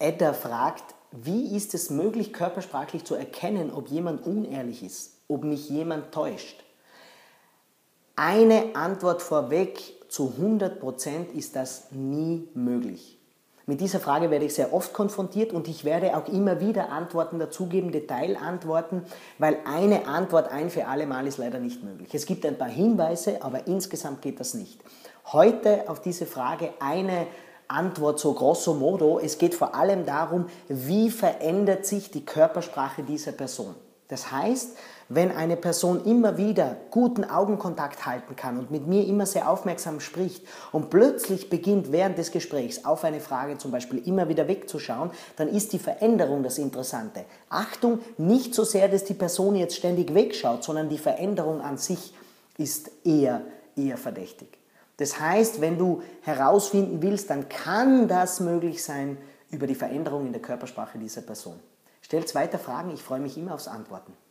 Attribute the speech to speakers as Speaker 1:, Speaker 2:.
Speaker 1: Edda fragt, wie ist es möglich, körpersprachlich zu erkennen, ob jemand unehrlich ist, ob mich jemand täuscht? Eine Antwort vorweg, zu 100% ist das nie möglich. Mit dieser Frage werde ich sehr oft konfrontiert und ich werde auch immer wieder Antworten dazugeben, Detailantworten, weil eine Antwort ein für alle Mal ist leider nicht möglich. Es gibt ein paar Hinweise, aber insgesamt geht das nicht. Heute auf diese Frage eine Antwort so grosso modo. Es geht vor allem darum, wie verändert sich die Körpersprache dieser Person. Das heißt, wenn eine Person immer wieder guten Augenkontakt halten kann und mit mir immer sehr aufmerksam spricht und plötzlich beginnt während des Gesprächs auf eine Frage zum Beispiel immer wieder wegzuschauen, dann ist die Veränderung das Interessante. Achtung, nicht so sehr, dass die Person jetzt ständig wegschaut, sondern die Veränderung an sich ist eher verdächtig. Das heißt, wenn du herausfinden willst, dann kann das möglich sein über die Veränderung in der Körpersprache dieser Person. Stellt weiter Fragen, ich freue mich immer aufs Antworten.